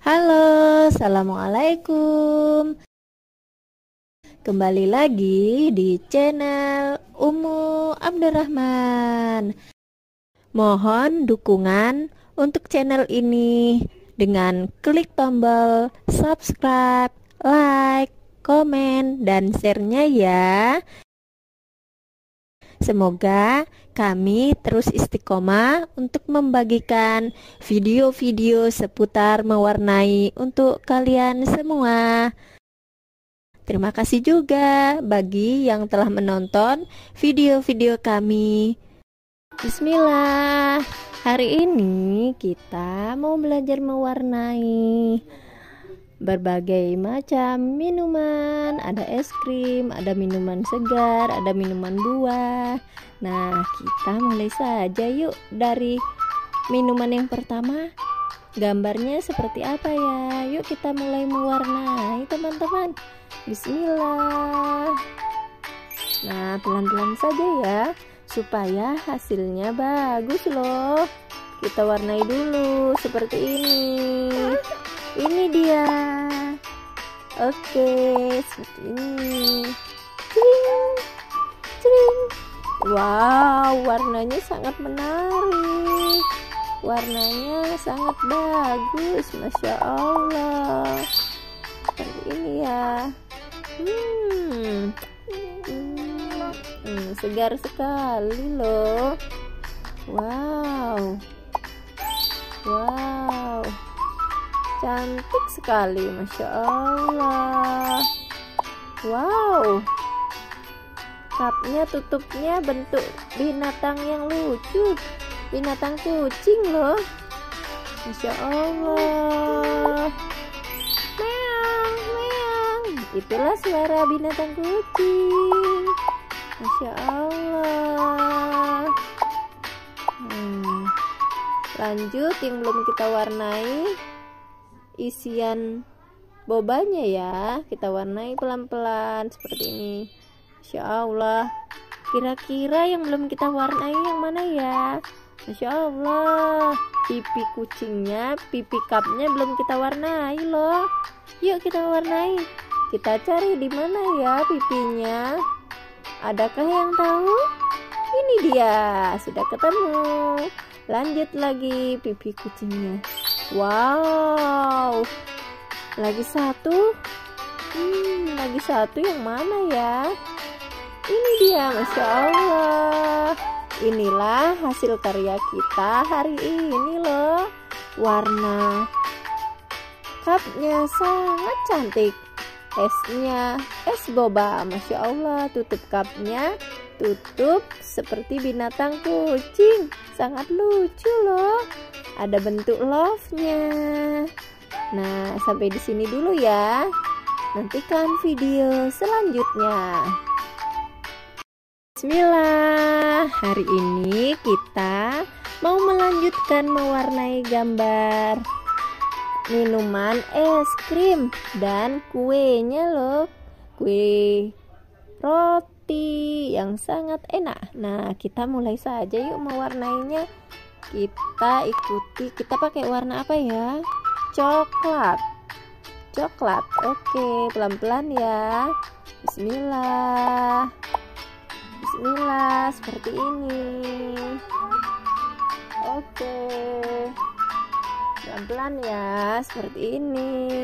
Halo, assalamualaikum. Kembali lagi di channel Umu Abdurrahman. Mohon dukungan untuk channel ini dengan klik tombol subscribe, like, komen, dan share-nya ya. Semoga kami terus istiqomah untuk membagikan video-video seputar mewarnai untuk kalian semua. Terima kasih juga bagi yang telah menonton video-video kami. Bismillah. Hari ini kita mau belajar mewarnai berbagai macam minuman. Ada es krim, ada minuman segar, ada minuman buah. Nah, kita mulai saja yuk dari minuman yang pertama. Gambarnya seperti apa ya? Yuk kita mulai mewarnai teman-teman. Bismillah. Nah, pelan-pelan saja ya, supaya hasilnya bagus loh. Kita warnai dulu seperti ini. Ini dia. Oke, seperti ini. Cring, cring. Wow, warnanya sangat menarik. Warnanya sangat bagus, Masya Allah. Seperti ini ya. Segar sekali loh. Wow. Wow, cantik sekali, Masya Allah. Wow, cupnya, tutupnya bentuk binatang yang lucu, binatang kucing loh. Masya Allah. Meong, meong. Itulah suara binatang kucing. Masya Allah. Lanjut yang belum kita warnai, isian bobanya ya, kita warnai pelan-pelan seperti ini. Masya Allah. Kira-kira yang belum kita warnai yang mana ya? Masya Allah. Pipi kucingnya, pipi cupnya belum kita warnai loh. Yuk kita warnai. Kita cari di mana ya pipinya. Adakah yang tahu? Ini dia, sudah ketemu. Lanjut lagi pipi kucingnya. Wow, lagi satu. Lagi satu yang mana ya? Ini dia, Masya Allah. Inilah hasil karya kita hari ini loh. Warna cupnya sangat cantik. Esnya es boba, Masya Allah. Tutup cupnya, tutup seperti binatang kucing. Sangat lucu loh. Ada bentuk love-nya. Nah, sampai di sini dulu ya. Nantikan video selanjutnya. Bismillah. Hari ini kita mau melanjutkan mewarnai gambar minuman es krim dan kuenya loh. Kue roti yang sangat enak. Nah, kita mulai saja yuk mewarnainya. Kita ikuti, kita pakai warna apa ya? Coklat. Coklat. Oke, pelan-pelan ya. Bismillah. Bismillah, seperti ini. Oke. Pelan-pelan ya, seperti ini.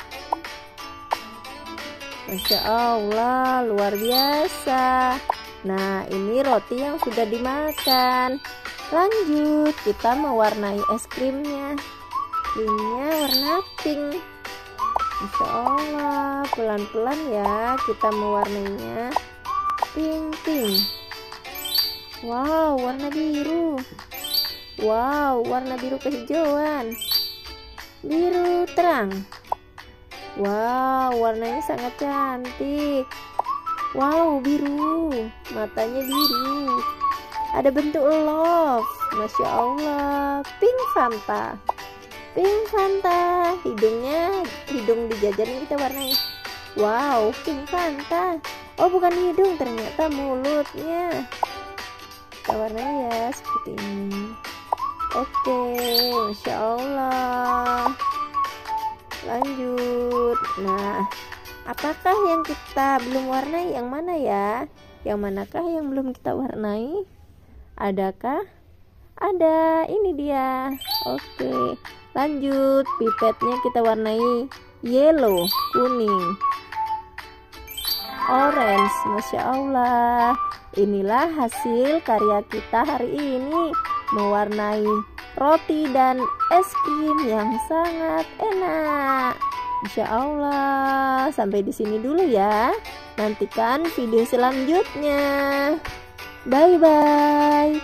Masya Allah, luar biasa. Nah, ini roti yang sudah dimakan. Lanjut, kita mewarnai es krimnya. Krimnya warna pink. Masya Allah, pelan-pelan ya kita mewarnainya. Pink. Wow, warna biru. Wow, warna biru kehijauan. Biru terang. Wow, warnanya sangat cantik. Wow, biru. Matanya biru. Ada bentuk love. Masya Allah. Pink Fanta. Pink Fanta. Hidungnya, hidung dijajarin kita warnai. Wow, Pink Fanta. Oh, bukan hidung, ternyata mulutnya. Kita warnai ya seperti ini. Oke, Masya Allah. Lanjut. Nah, apakah yang kita belum warnai? Yang mana ya? Yang manakah yang belum kita warnai? Adakah? Ada, ini dia. Oke, lanjut. Pipetnya kita warnai yellow, kuning, orange. Masya Allah, inilah hasil karya kita hari ini, mewarnai roti dan es krim yang sangat enak. Insya Allah, sampai di sini dulu ya. Nantikan video selanjutnya. Bye bye.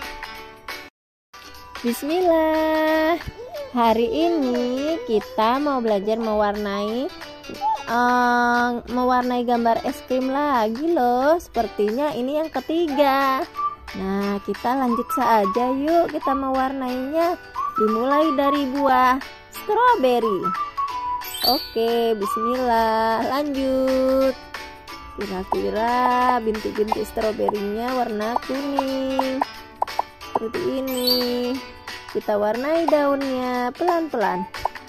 Bismillah. Hari ini kita mau belajar mewarnai gambar es krim lagi loh. Sepertinya ini yang ketiga. Nah, kita lanjut saja yuk, kita mewarnainya. Dimulai dari buah stroberi. Oke, bismillah. Lanjut. Kira-kira bintik-bintik stroberinya warna kuning. Seperti ini. Kita warnai daunnya pelan-pelan.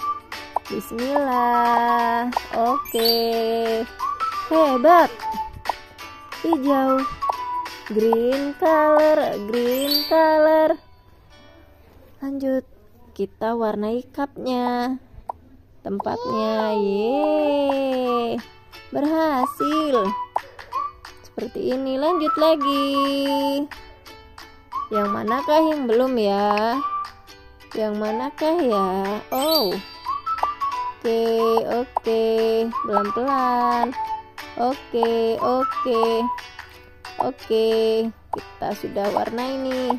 Bismillah. Oke. Hebat. Hijau. Green color. Lanjut. Kita warnai cupnya. Tempatnya. Yeay. Berhasil. Seperti ini. Lanjut lagi. Yang manakah yang belum ya? Yang manakah ya? Oh. Oke. Pelan-pelan. Oke. Kita sudah warnai nih.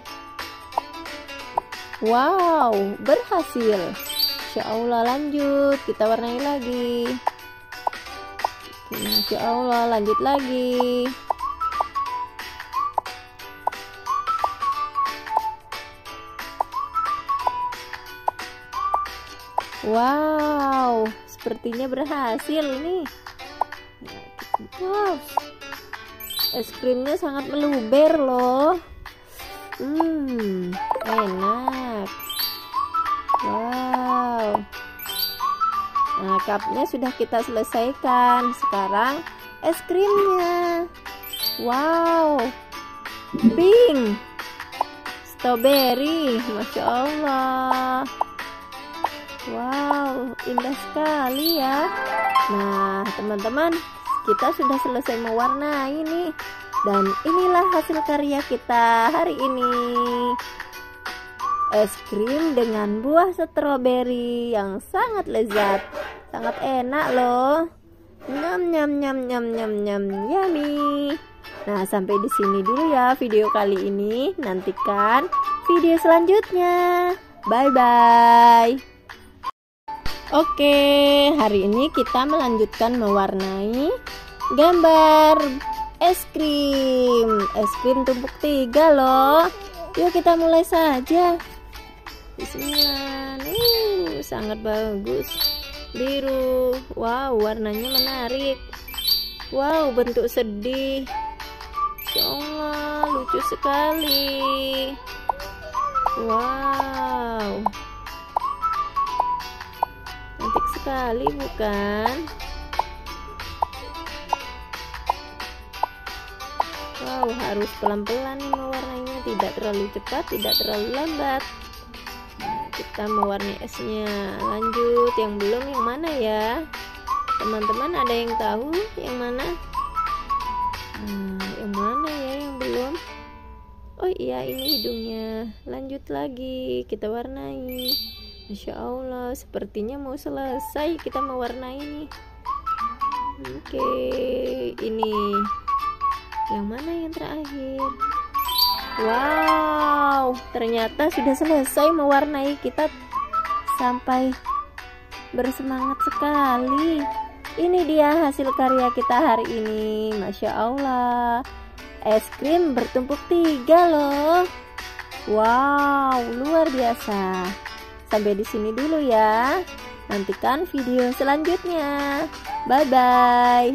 Wow, berhasil. Insya Allah, lanjut. Kita warnai lagi. Insya Allah, lanjut lagi. Wow, sepertinya berhasil nih. Wow, es krimnya sangat meluber loh. Enak. Wow. Nah, cupnya sudah kita selesaikan. Sekarang es krimnya. Wow, pink, strawberry. Masya Allah. Wow, indah sekali ya. Nah, teman-teman, kita sudah selesai mewarnai nih. Dan inilah hasil karya kita hari ini. Es krim dengan buah stroberi yang sangat lezat. Sangat enak loh. Nyam yummy. Nah, sampai di sini dulu ya video kali ini. Nantikan video selanjutnya. Bye bye. Oke, hari ini kita melanjutkan mewarnai gambar es krim tumpuk 3 loh. Yuk kita mulai saja. Bismillah. Sangat bagus. Biru. Wow, warnanya menarik. Wow, bentuk sedih. Ya Allah, lucu sekali. Wow, cantik sekali bukan? Wow, harus pelan-pelan nih mewarnainya, tidak terlalu cepat, tidak terlalu lambat. Nah, kita mewarnai esnya. Lanjut, yang belum yang mana ya? Teman-teman ada yang tahu yang mana? Nah, yang mana ya yang belum? Oh iya, ini hidungnya. Lanjut lagi, kita warnai. Masya Allah, sepertinya mau selesai kita mewarnai nih. Oke, ini yang mana yang terakhir? Wow, ternyata sudah selesai mewarnai. Kita sampai bersemangat sekali. Ini dia hasil karya kita hari ini. Masya Allah, es krim bertumpuk 3 loh. Wow, luar biasa. Sampai di sini dulu ya. Nantikan video selanjutnya. Bye bye.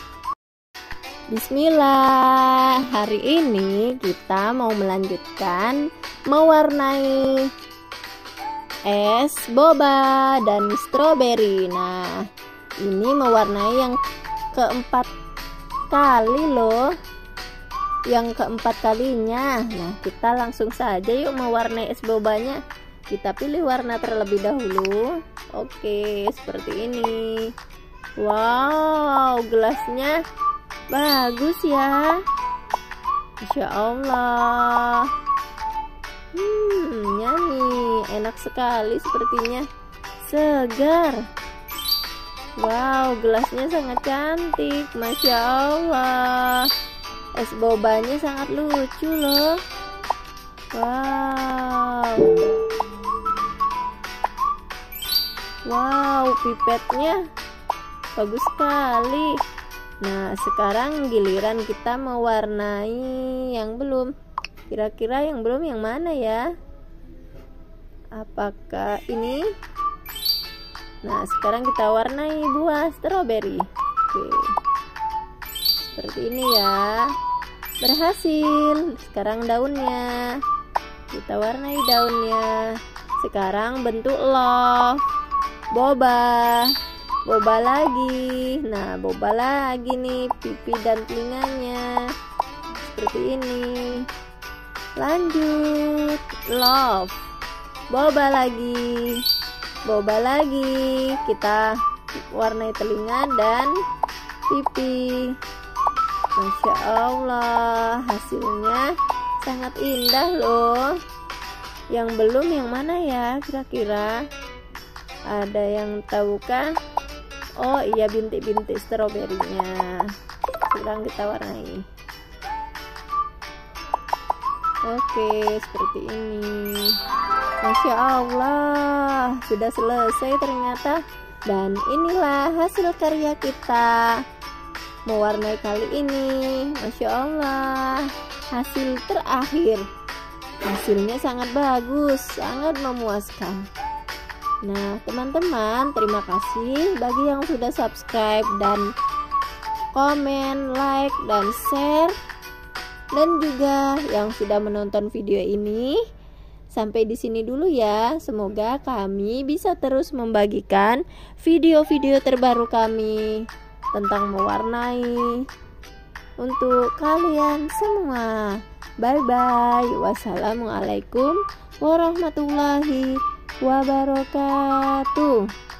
Bismillah. Hari ini kita mau melanjutkan mewarnai es boba dan stroberi. Nah, ini mewarnai yang keempat kali loh, yang keempat kalinya. Nah, kita langsung saja yuk mewarnai es bobanya. Kita pilih warna terlebih dahulu. Oke, seperti ini. Wow, gelasnya bagus ya, Masya Allah. Yummy, enak sekali sepertinya, segar. Wow, gelasnya sangat cantik, Masya Allah. Es bobanya sangat lucu loh. Wow, pipetnya bagus sekali. Nah, sekarang giliran kita mewarnai yang belum. Kira-kira yang belum yang mana ya? Apakah ini? Nah, sekarang kita warnai buah stroberi. Oke, seperti ini ya. Berhasil. Sekarang daunnya, kita warnai daunnya. Sekarang bentuk love, boba lagi. Nah, boba lagi nih pipi dan telinganya seperti ini. Lanjut love, boba lagi, kita warnai telinga dan pipi. Masya Allah, hasilnya sangat indah loh. Yang belum yang mana ya kira-kira? Ada yang tahu kan? Oh iya, bintik-bintik stroberinya. Sekarang kita warnai. Oke, seperti ini. Masya Allah, sudah selesai ternyata. Dan inilah hasil karya kita mewarnai kali ini. Masya Allah, hasil terakhir. Hasilnya sangat bagus, sangat memuaskan. Nah, teman-teman, terima kasih bagi yang sudah subscribe dan komen, like, dan share, dan juga yang sudah menonton video ini. Sampai di sini dulu ya. Semoga kami bisa terus membagikan video-video terbaru kami tentang mewarnai untuk kalian semua. Bye bye. Wassalamualaikum warahmatullahi wabarakatuh.